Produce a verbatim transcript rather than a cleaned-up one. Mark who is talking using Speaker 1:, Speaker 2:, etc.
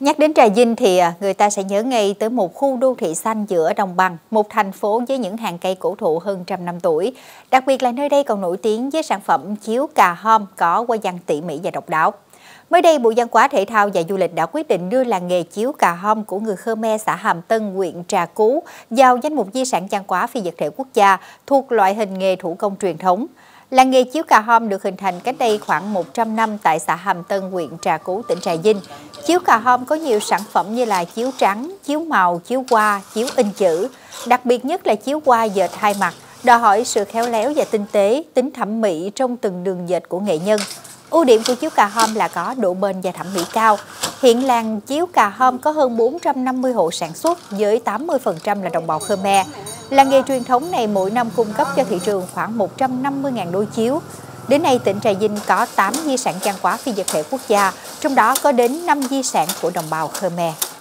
Speaker 1: Nhắc đến Trà Vinh thì người ta sẽ nhớ ngay tới một khu đô thị xanh giữa đồng bằng, một thành phố với những hàng cây cổ thụ hơn trăm năm tuổi. Đặc biệt là nơi đây còn nổi tiếng với sản phẩm chiếu cà hom có hoa văn tỉ mỉ và độc đáo. Mới đây, Bộ Văn hóa Thể thao và Du lịch đã quyết định đưa làng nghề chiếu cà hom của người Khmer xã Hàm Tân, huyện Trà Cú vào danh mục di sản văn hóa phi vật thể quốc gia thuộc loại hình nghề thủ công truyền thống. Làng nghề chiếu cà hom được hình thành cách đây khoảng một trăm năm tại xã Hàm Tân, huyện Trà Cú, tỉnh Trà Vinh. Chiếu cà hom có nhiều sản phẩm như là chiếu trắng, chiếu màu, chiếu hoa, chiếu in chữ. Đặc biệt nhất là chiếu hoa dệt hai mặt, đòi hỏi sự khéo léo và tinh tế, tính thẩm mỹ trong từng đường dệt của nghệ nhân. Ưu điểm của chiếu cà hom là có độ bền và thẩm mỹ cao. Hiện làng chiếu cà hom có hơn bốn trăm năm mươi hộ sản xuất với tám mươi phần trăm là đồng bào Khmer. Làng nghề truyền thống này mỗi năm cung cấp cho thị trường khoảng một trăm năm mươi nghìn đôi chiếu. Đến nay, tỉnh Trà Vinh có tám di sản văn hóa phi vật thể quốc gia, trong đó có đến năm di sản của đồng bào Khmer.